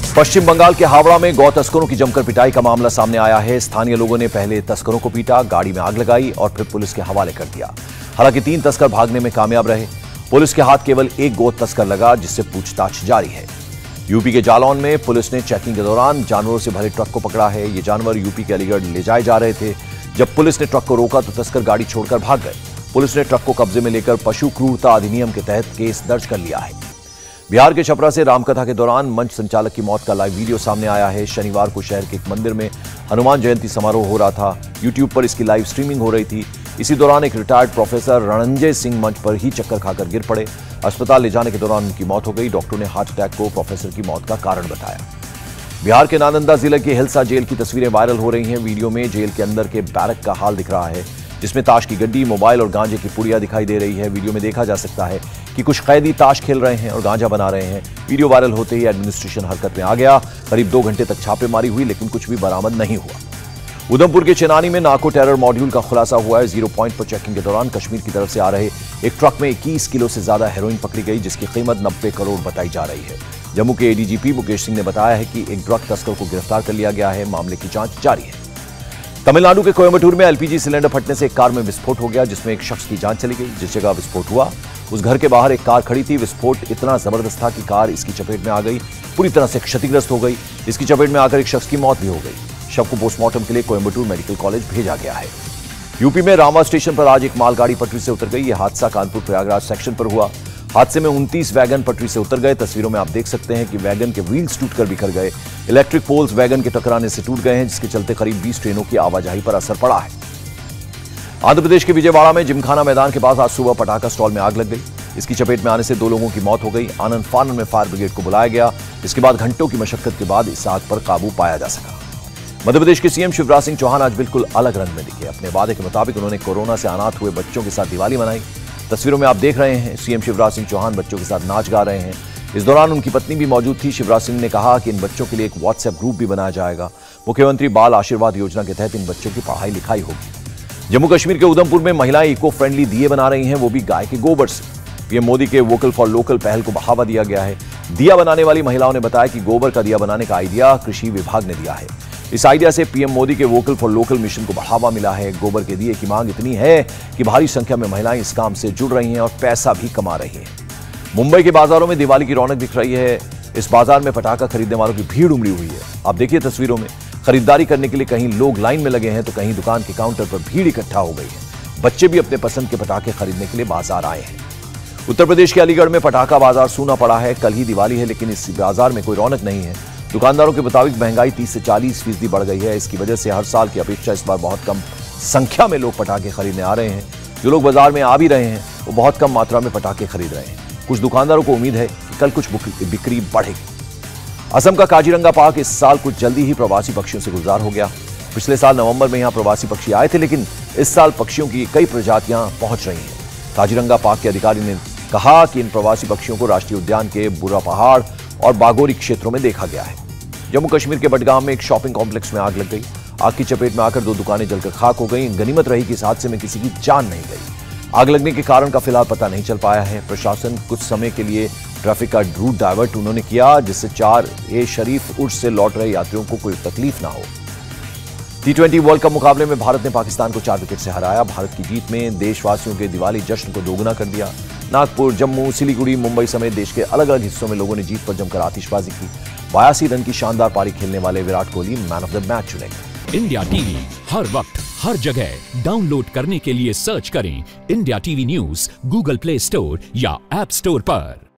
पश्चिम बंगाल के हावड़ा में गौ तस्करों की जमकर पिटाई का मामला सामने आया है। स्थानीय लोगों ने पहले तस्करों को पीटा, गाड़ी में आग लगाई और फिर पुलिस के हवाले कर दिया। हालांकि 3 तस्कर भागने में कामयाब रहे। पुलिस के हाथ केवल एक गौ तस्कर लगा, जिससे पूछताछ जारी है। यूपी के जालौन में पुलिस ने चेकिंग के दौरान जानवरों से भरे ट्रक को पकड़ा है। ये जानवर यूपी के अलीगढ़ ले जाए जा रहे थे। जब पुलिस ने ट्रक को रोका तो तस्कर गाड़ी छोड़कर भाग गए। पुलिस ने ट्रक को कब्जे में लेकर पशु क्रूरता अधिनियम के तहत केस दर्ज कर लिया है। बिहार के छपरा से रामकथा के दौरान मंच संचालक की मौत का लाइव वीडियो सामने आया है। शनिवार को शहर के एक मंदिर में हनुमान जयंती समारोह हो रहा था। यूट्यूब पर इसकी लाइव स्ट्रीमिंग हो रही थी। इसी दौरान एक रिटायर्ड प्रोफेसर रणंजय सिंह मंच पर ही चक्कर खाकर गिर पड़े। अस्पताल ले जाने के दौरान उनकी मौत हो गई। डॉक्टरों ने हार्ट अटैक को प्रोफेसर की मौत का कारण बताया। बिहार के नालंदा जिले के हिलसा जेल की तस्वीरें वायरल हो रही हैं। वीडियो में जेल के अंदर के बैरक का हाल दिख रहा है, जिसमें ताश की गड्डी, मोबाइल और गांजे की पुड़िया दिखाई दे रही है। वीडियो में देखा जा सकता है कि कुछ कैदी ताश खेल रहे हैं और गांजा बना रहे हैं। वीडियो वायरल होते ही एडमिनिस्ट्रेशन हरकत में आ गया। करीब 2 घंटे तक छापेमारी हुई, लेकिन कुछ भी बरामद नहीं हुआ। उधमपुर के चेनानी में नार्को टेरर मॉड्यूल का खुलासा हुआ है। 0 पॉइंट पर चेकिंग के दौरान कश्मीर की तरफ से आ रहे एक ट्रक में 21 किलो से ज्यादा हेरोइन पकड़ी गई, जिसकी कीमत 90 करोड़ बताई जा रही है। जम्मू के एडीजीपी मुकेश सिंह ने बताया है कि एक ड्रग तस्कर को गिरफ्तार कर लिया गया है। मामले की जांच जारी है। तमिलनाडु के कोयम्बटूर में एलपीजी सिलेंडर फटने से एक कार में विस्फोट हो गया, जिसमें एक शख्स की जान चली गई। जिस जगह विस्फोट हुआ उस घर के बाहर एक कार खड़ी थी। विस्फोट इतना जबरदस्त था कि कार इसकी चपेट में आ गई, पूरी तरह से क्षतिग्रस्त हो गई। इसकी चपेट में आकर एक शख्स की मौत भी हो गई। शव को पोस्टमार्टम के लिए कोयम्बटूर मेडिकल कॉलेज भेजा गया है। यूपी में रामा स्टेशन पर आज एक मालगाड़ी पटरी से उतर गई। यह हादसा कानपुर प्रयागराज सेक्शन पर हुआ। हादसे में 29 वैगन पटरी से उतर गए। तस्वीरों में आप देख सकते हैं कि वैगन के व्हील्स टूटकर बिखर गए। इलेक्ट्रिक पोल्स वैगन के टकराने से टूट गए हैं, जिसके चलते करीब 20 ट्रेनों की आवाजाही पर असर पड़ा है। आंध्र प्रदेश के विजयवाड़ा में जिमखाना मैदान के पास आज सुबह पटाखा स्टॉल में आग लग गई। इसकी चपेट में आने से 2 लोगों की मौत हो गई। आनंद फानन में फायर ब्रिगेड को बुलाया गया। इसके बाद घंटों की मशक्कत के बाद इस आग पर काबू पाया जा सका। मध्य प्रदेश के सीएम शिवराज सिंह चौहान आज बिल्कुल अलग रंग में दिखे। अपने वादे के मुताबिक उन्होंने कोरोना से अनाथ हुए बच्चों के साथ दिवाली मनाई। तस्वीरों में आप देख रहे हैं सीएम शिवराज सिंह चौहान बच्चों के साथ नाच गा रहे हैं। इस दौरान उनकी पत्नी भी मौजूद थी। शिवराज सिंह ने कहा कि इन बच्चों के लिए एक व्हाट्सएप ग्रुप भी बनाया जाएगा। मुख्यमंत्री बाल आशीर्वाद योजना के तहत इन बच्चों की पढ़ाई लिखाई होगी। जम्मू कश्मीर के उधमपुर में महिलाएं इको फ्रेंडली दिए बना रही हैं, वो भी गाय के गोबर से। पीएम मोदी के वोकल फॉर लोकल पहल को बढ़ावा दिया गया है। दिया बनाने वाली महिलाओं ने बताया कि गोबर का दिया बनाने का आइडिया कृषि विभाग ने दिया है। इस आइडिया से पीएम मोदी के वोकल फॉर लोकल मिशन को बढ़ावा मिला है। गोबर के दिए की मांग इतनी है कि भारी संख्या में महिलाएं इस काम से जुड़ रही हैं और पैसा भी कमा रही हैं। मुंबई के बाजारों में दिवाली की रौनक दिख रही है। इस बाजार में पटाखा खरीदने वालों की भीड़ उमड़ी हुई है। आप देखिए तस्वीरों में, खरीदारी करने के लिए कहीं लोग लाइन में लगे हैं तो कहीं दुकान के काउंटर पर भीड़ इकट्ठा हो गई है। बच्चे भी अपने पसंद के पटाखे खरीदने के लिए बाजार आए हैं। उत्तर प्रदेश के अलीगढ़ में पटाखा बाजार सूना पड़ा है। कल ही दिवाली है, लेकिन इस बाजार में कोई रौनक नहीं है। दुकानदारों के मुताबिक महंगाई 30 से 40% बढ़ गई है। इसकी वजह से हर साल की अपेक्षा इस बार बहुत कम संख्या में लोग पटाखे खरीदने आ रहे हैं। जो लोग बाजार में आ भी रहे हैं वो बहुत कम मात्रा में पटाखे खरीद रहे हैं। कुछ दुकानदारों को उम्मीद है कि कल कुछ बिक्री बढ़ेगी। असम का काजीरंगा पार्क इस साल कुछ जल्दी ही प्रवासी पक्षियों से गुलजार हो गया। पिछले साल नवंबर में यहां प्रवासी पक्षी आए थे, लेकिन इस साल पक्षियों की कई प्रजातियां पहुंच रही हैं। काजीरंगा पार्क के अधिकारी ने कहा कि इन प्रवासी पक्षियों को राष्ट्रीय उद्यान के बुर्रा पहाड़ और बागोरी क्षेत्रों में देखा गया है। जम्मू कश्मीर के बडगाम में एक शॉपिंग कॉम्प्लेक्स में आग लग गई। आग की चपेट में आकर 2 दुकानें जलकर खाक हो गई। गनीमत रही कि इस हादसे में किसी की जान नहीं गई। आग लगने के कारण का फिलहाल पता नहीं चल पाया है। प्रशासन कुछ समय के लिए ट्रैफिक का रूट डायवर्ट उन्होंने किया, जिससे 4A शरीफ उर्स से लौट रहे यात्रियों को कोई तकलीफ ना हो। T20 वर्ल्ड कप मुकाबले में भारत ने पाकिस्तान को 4 विकेट से हराया। भारत की जीत में देशवासियों के दिवाली जश्न को दोगुना कर दिया। नागपुर, जम्मू, सिलीगुड़ी, मुंबई समेत देश के अलग अलग हिस्सों में लोगों ने जीत पर जमकर आतिशबाजी की। 82 रन की शानदार पारी खेलने वाले Virat Kohli man of the match चुने गए। इंडिया टीवी हर वक्त हर जगह डाउनलोड करने के लिए सर्च करें India TV news Google Play Store या ऐप स्टोर पर।